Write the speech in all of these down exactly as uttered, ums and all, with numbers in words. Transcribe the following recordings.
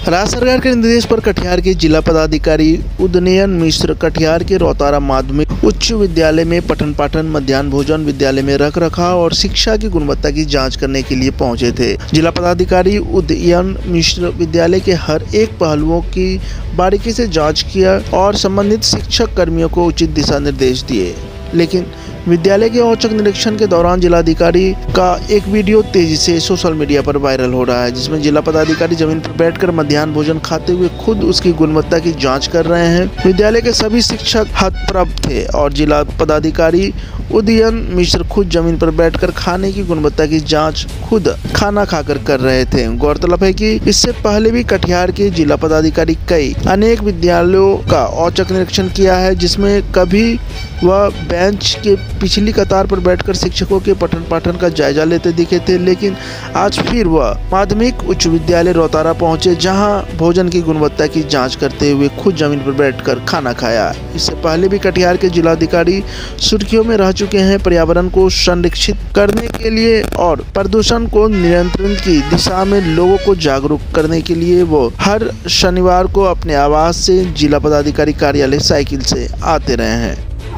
राज्य सरकार के निर्देश पर कटिहार के जिला पदाधिकारी उदयन मिश्र कटिहार के रोतारा माध्यमिक उच्च विद्यालय में पठन पाठन, मध्याह्न भोजन, विद्यालय में रख रखाव और शिक्षा की गुणवत्ता की जांच करने के लिए पहुंचे थे। जिला पदाधिकारी उदयन मिश्र विद्यालय के हर एक पहलुओं की बारीकी से जांच किया और संबंधित शिक्षक कर्मियों को उचित दिशा निर्देश दिए। लेकिन विद्यालय के औचक निरीक्षण के दौरान जिलाधिकारी का एक वीडियो तेजी से सोशल मीडिया पर वायरल हो रहा है, जिसमें जिला पदाधिकारी जमीन पर बैठकर मध्याह्न भोजन खाते हुए खुद उसकी गुणवत्ता की जांच कर रहे हैं। विद्यालय के सभी शिक्षक हतप्रभ थे और जिला पदाधिकारी उदयन मिश्र खुद जमीन पर बैठकर खाने की गुणवत्ता की जांच खुद खाना खाकर कर रहे थे। गौरतलब है कि इससे पहले भी कटिहार के जिला पदाधिकारी कई अनेक विद्यालयों का औचक निरीक्षण किया है, जिसमें कभी वह बेंच के पिछली कतार पर बैठकर शिक्षकों के पठन पाठन का जायजा लेते दिखे थे। लेकिन आज फिर वह माध्यमिक उच्च विद्यालय रोतारा पहुंचे, जहां भोजन की गुणवत्ता की जांच करते हुए खुद जमीन पर बैठकर खाना खाया। इससे पहले भी कटिहार के जिलाधिकारी सुर्खियों में रह चुके हैं। पर्यावरण को संरक्षित करने के लिए और प्रदूषण को नियंत्रण की दिशा में लोगों को जागरूक करने के लिए वो हर शनिवार को अपने आवास से जिला पदाधिकारी कार्यालय साइकिल से आते रहे हैं।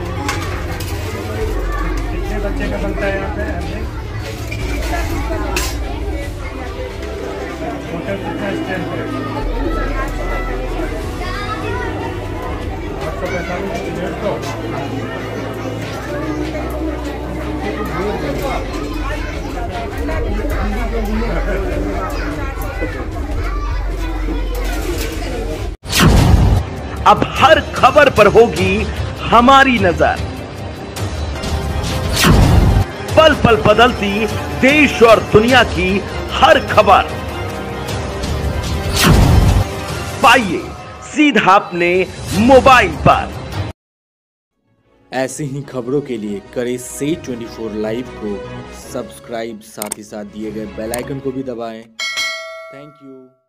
बच्चे का बनता है यहाँ पे होटल कितना स्टैंड है आठ सौ पैंतालीस डेढ़ सौ अब हर खबर पर होगी हमारी नजर। पल पल बदलती देश और दुनिया की हर खबर पाइए सीधा अपने मोबाइल पर। ऐसी ही खबरों के लिए करें से चौबीस लाइव को सब्सक्राइब, साथ ही साथ दिए गए बेल आइकन को भी दबाएं। Thank you.